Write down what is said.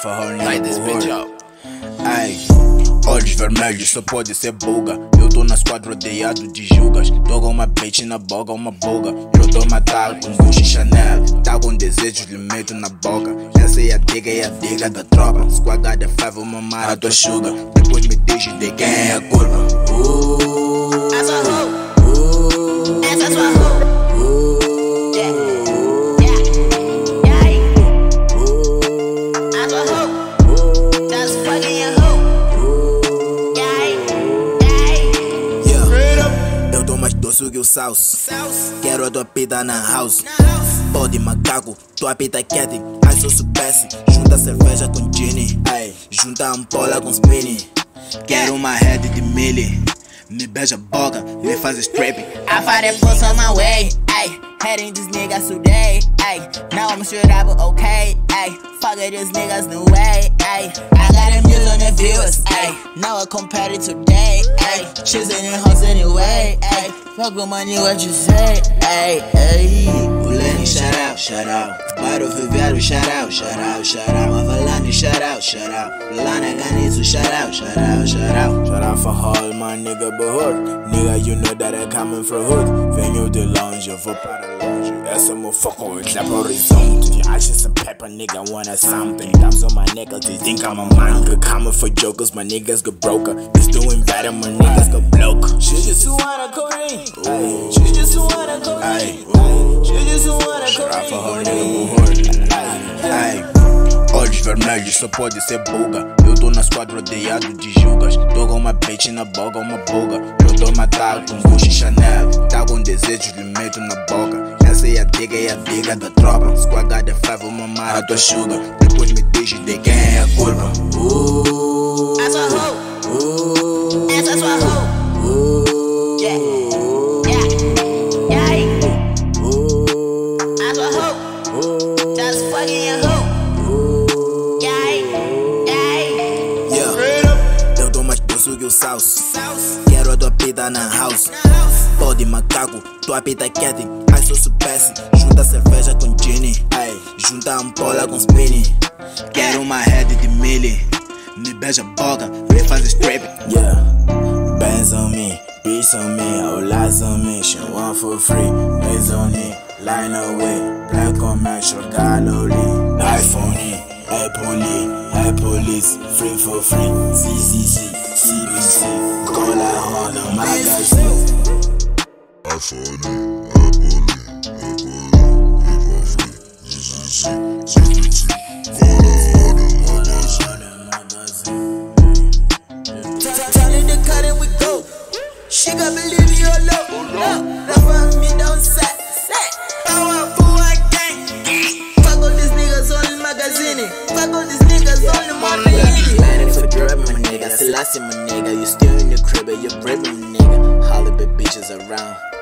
Rafa, light this bitch up. Ai, olhos vermelhos, só pode ser buga. Eu tô na squad rodeado de julgas. Tô com uma bitch na boca, uma buga. Eu tô matado com Gucci Chanel. Tá com desejos, lhe meto na boca. Essa é a diga da tropa. Squadada fava uma mara a tua sugar. Depois me diz de quem é a culpa. Essa é sua hoe. Doce que o salso. Quero a tua pita na house. Body macaco, tua pita cat. Ai, se eu soubesse, junta cerveja com gin. Ai, junta ampola com spinning. Quero uma head de milli. Me beija a boca, me faz strapping. I find that puss on my way, ayy. Heading these niggas today, ayy. Now I'm straight up, okay, ayy. Fuck it, these niggas no way, ayy. I got them views on the viewers, ayy. Now I compare it today, ayy. Choosing the hoes anyway, ayy. Fuck with money, what you say, ayy, ayy. Pulando, shout out. Para o viveiro, shout out. Mavalando, shout out. Lana Ganizo, shout out. Shout out for all my nigga behood. Nigga, you know that I coming from hood. Venho de longe, eu vou para longe. Essa motherfucker will clap horizonte. Acha some pepper, nigga, wanna something. Thumbs on my niggas, they think I'm a manga. Coming for jokers, my niggas go broker. It's doing better, my niggas go bloke. She just wanna codeine. She just wanna codeine. She just wanna codeine. For all nigga behood. Olhos vermelhos, só pode ser buga. Eu tô na squad rodeado de julgas. Tô com uma bitch na boca, uma buga. Eu tô matado com Gucci Chanel. Tá com desejos, lhe meto na boca. Essa é a diga da tropa. Squadada fava uma mara a tua sugar. Depois me diz de quem é a culpa. Essa é sua hoe. Essa é sua hoe. Yeah. Essa é sua hoe. Just fucking your hoe. Que o salso. Quero a tua pita na house. Body macaco, tua pita cat. Ai, se eu soubesse, junta cerveja com gin. Ai, junta ampola com spinning. Quero uma head de milli. Me beija a boca, me faz strapping. Yeah, bands on me, beats on me, all lies on me. She want for free, lays on me, line away. Black on me, Shogaloli. iPhone, police, free for free. CCC, CBC, cola on the magazine. iPhone, police, CCC, CBC, cola on the magazine. Turning the cut and we go. She got believe you alone. Rafa me down set. Power for a gang. Fuck all these niggas on the magazine. Fuck all these niggas on the money. Planning for drip, my nigga. Selassie, my nigga. You still in the crib, you're brave, my nigga. Hollywood bitches around.